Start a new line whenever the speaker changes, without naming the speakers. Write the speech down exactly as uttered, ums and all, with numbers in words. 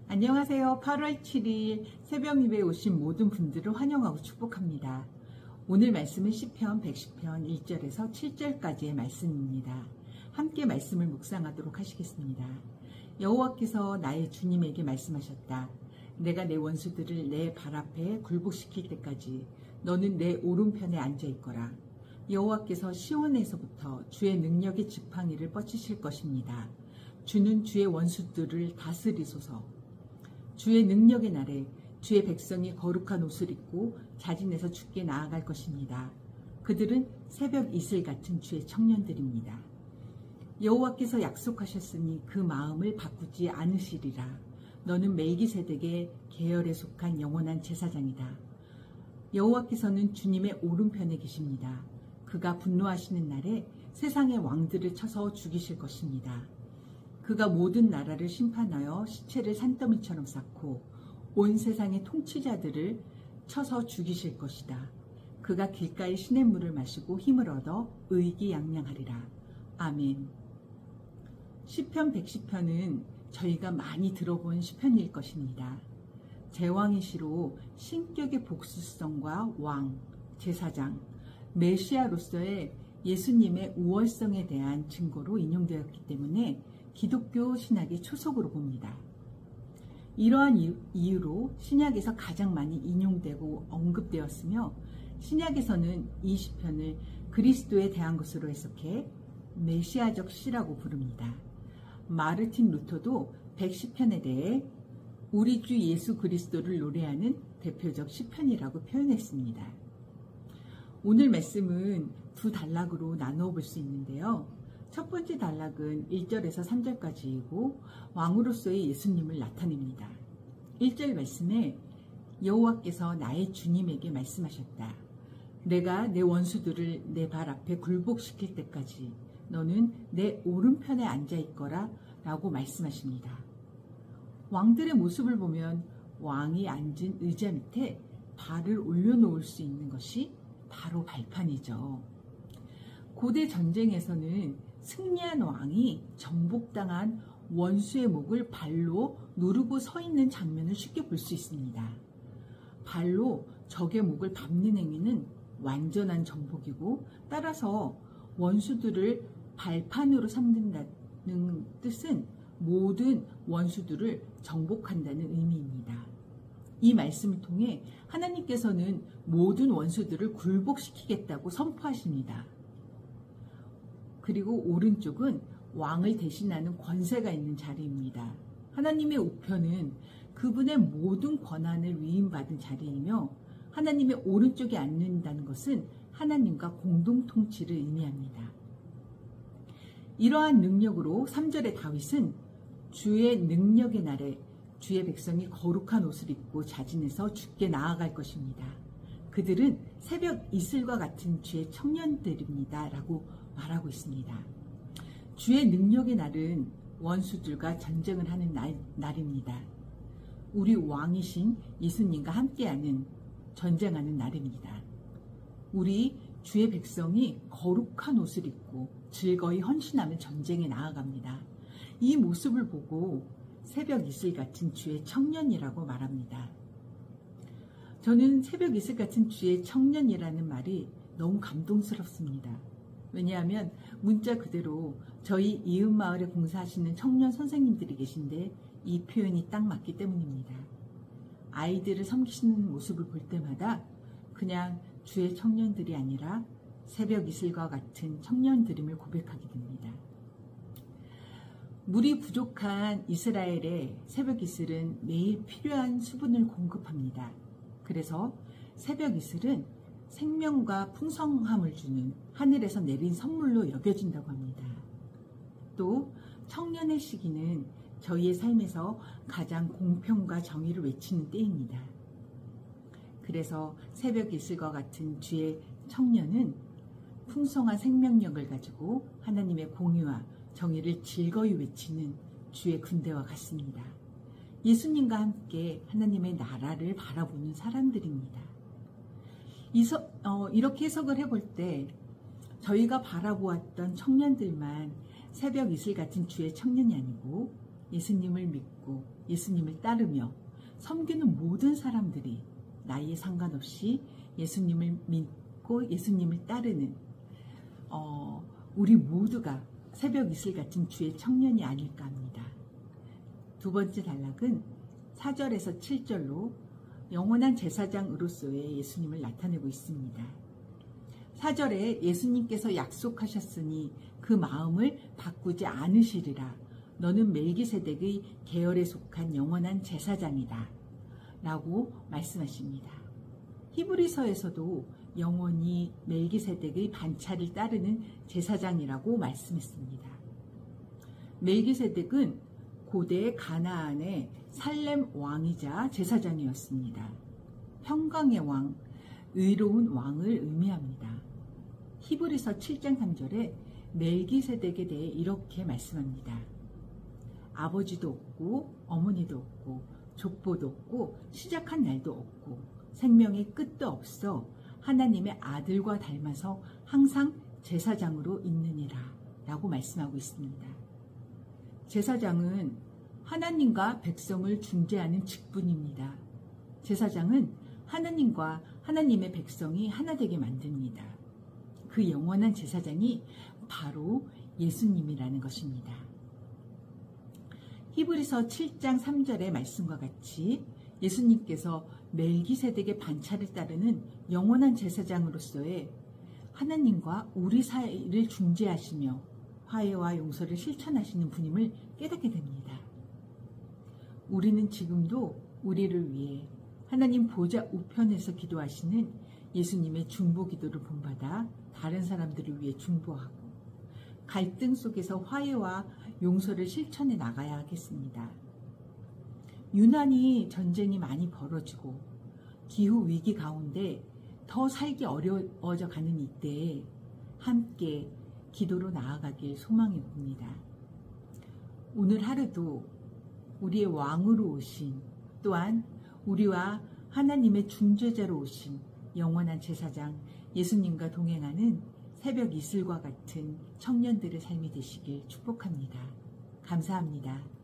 안녕하세요. 팔월 칠일 새벽 예배에 오신 모든 분들을 환영하고 축복합니다. 오늘 말씀은 시편 백십 편 일 절에서 칠 절까지의 말씀입니다. 함께 말씀을 묵상하도록 하시겠습니다. 여호와께서 나의 주님에게 말씀하셨다. 내가 내 원수들을 내 발 앞에 굴복시킬 때까지 너는 내 오른편에 앉아 있거라. 여호와께서 시온에서부터 주의 능력의 지팡이를 뻗치실 것입니다. 주는 주의 원수들을 다스리소서. 주의 능력의 날에 주의 백성이 거룩한 옷을 입고 자진해서 주께 나아갈 것입니다. 그들은 새벽 이슬 같은 주의 청년들입니다. 여호와께서 약속하셨으니 그 마음을 바꾸지 않으시리라. 너는 멜기세덱의 계열에 속한 영원한 제사장이다. 여호와께서는 주님의 오른편에 계십니다. 그가 분노하시는 날에 세상의 왕들을 쳐서 죽이실 것입니다. 그가 모든 나라를 심판하여 시체를 산더미처럼 쌓고 온 세상의 통치자들을 쳐서 죽이실 것이다. 그가 길가의 시냇물을 마시고 힘을 얻어 의기양양하리라. 아멘. 시편 백십 편은 저희가 많이 들어본 시편일 것입니다. 제왕이시로 신격의 복수성과 왕, 제사장, 메시아로서의 예수님의 우월성에 대한 증거로 인용되었기 때문에 기독교 신학의 초석으로 봅니다. 이러한 이유로 신약에서 가장 많이 인용되고 언급되었으며 신약에서는 이 시편을 그리스도에 대한 것으로 해석해 메시아적 시라고 부릅니다. 마르틴 루터도 백십 편에 대해 우리 주 예수 그리스도를 노래하는 대표적 시편이라고 표현했습니다. 오늘 말씀은 두 단락으로 나누어 볼 수 있는데요. 첫 번째 단락은 일 절에서 삼 절까지이고 왕으로서의 예수님을 나타냅니다. 일 절 말씀에 여호와께서 나의 주님에게 말씀하셨다. 내가 내 원수들을 내 발 앞에 굴복시킬 때까지 너는 내 오른편에 앉아 있거라 라고 말씀하십니다. 왕들의 모습을 보면 왕이 앉은 의자 밑에 발을 올려놓을 수 있는 것이 바로 발판이죠. 고대 전쟁에서는 승리한 왕이 정복당한 원수의 목을 발로 누르고 서 있는 장면을 쉽게 볼 수 있습니다. 발로 적의 목을 밟는 행위는 완전한 정복이고 따라서 원수들을 발판으로 삼는다는 뜻은 모든 원수들을 정복한다는 의미입니다. 이 말씀을 통해 하나님께서는 모든 원수들을 굴복시키겠다고 선포하십니다. 그리고 오른쪽은 왕을 대신하는 권세가 있는 자리입니다. 하나님의 우편은 그분의 모든 권한을 위임받은 자리이며 하나님의 오른쪽에 앉는다는 것은 하나님과 공동통치를 의미합니다. 이러한 능력으로 삼 절의 다윗은 주의 능력의 날에 주의 백성이 거룩한 옷을 입고 자진해서 주께 나아갈 것입니다. 그들은 새벽 이슬과 같은 주의 청년들입니다. 라고 말하고 있습니다. 주의 능력의 날은 원수들과 전쟁을 하는 날, 날입니다. 우리 왕이신 예수님과 함께하는 전쟁하는 날입니다. 우리 주의 백성이 거룩한 옷을 입고 즐거이 헌신하며 전쟁에 나아갑니다. 이 모습을 보고 새벽 이슬 같은 주의 청년이라고 말합니다. 저는 새벽 이슬 같은 주의 청년이라는 말이 너무 감동스럽습니다. 왜냐하면 문자 그대로 저희 이웃마을에 봉사하시는 청년 선생님들이 계신데 이 표현이 딱 맞기 때문입니다. 아이들을 섬기시는 모습을 볼 때마다 그냥 주의 청년들이 아니라 새벽 이슬과 같은 청년들임을 고백하게 됩니다. 물이 부족한 이스라엘의 새벽 이슬은 매일 필요한 수분을 공급합니다. 그래서 새벽 이슬은 생명과 풍성함을 주는 하늘에서 내린 선물로 여겨진다고 합니다. 또 청년의 시기는 저희의 삶에서 가장 공평과 정의를 외치는 때입니다. 그래서 새벽 이슬과 같은 주의 청년은 풍성한 생명력을 가지고 하나님의 공의와 정의를 즐거이 외치는 주의 군대와 같습니다. 예수님과 함께 하나님의 나라를 바라보는 사람들입니다. 이서, 어, 이렇게 해석을 해볼 때 저희가 바라보았던 청년들만 새벽 이슬 같은 주의 청년이 아니고 예수님을 믿고 예수님을 따르며 섬기는 모든 사람들이 나이에 상관없이 예수님을 믿고 예수님을 따르는 어, 우리 모두가 새벽 이슬 같은 주의 청년이 아닐까 합니다. 두 번째 단락은 사 절에서 칠 절로 영원한 제사장으로서의 예수님을 나타내고 있습니다. 사 절에 예수님께서 약속하셨으니 그 마음을 바꾸지 않으시리라. 너는 멜기세덱의 계열에 속한 영원한 제사장이다. 라고 말씀하십니다. 히브리서에서도 영원히 멜기세덱의 반차를 따르는 제사장이라고 말씀했습니다. 멜기세덱은 고대 가나안의 살렘 왕이자 제사장이었습니다. 평강의 왕, 의로운 왕을 의미합니다. 히브리서 칠 장 삼 절에 멜기세덱에 대해 이렇게 말씀합니다. 아버지도 없고 어머니도 없고 족보도 없고 시작한 날도 없고 생명의 끝도 없어 하나님의 아들과 닮아서 항상 제사장으로 있느니라 라고 말씀하고 있습니다. 제사장은 하나님과 백성을 중재하는 직분입니다. 제사장은 하나님과 하나님의 백성이 하나 되게 만듭니다. 그 영원한 제사장이 바로 예수님이라는 것입니다. 히브리서 칠 장 삼 절의 말씀과 같이 예수님께서 멜기세덱의 반차를 따르는 영원한 제사장으로서의 하나님과 우리 사이를 중재하시며 화해와 용서를 실천하시는 분임을 깨닫게 됩니다. 우리는 지금도 우리를 위해 하나님 보좌 우편에서 기도하시는 예수님의 중보 기도를 본받아 다른 사람들을 위해 중보하고 갈등 속에서 화해와 용서를 실천해 나가야 하겠습니다. 유난히 전쟁이 많이 벌어지고 기후 위기 가운데 더 살기 어려워져 가는 이때에 함께 기도로 나아가길 소망해 봅니다. 오늘 하루도 우리의 왕으로 오신 또한 우리와 하나님의 중재자로 오신 영원한 제사장 예수님과 동행하는 새벽 이슬과 같은 청년들의 삶이 되시길 축복합니다. 감사합니다.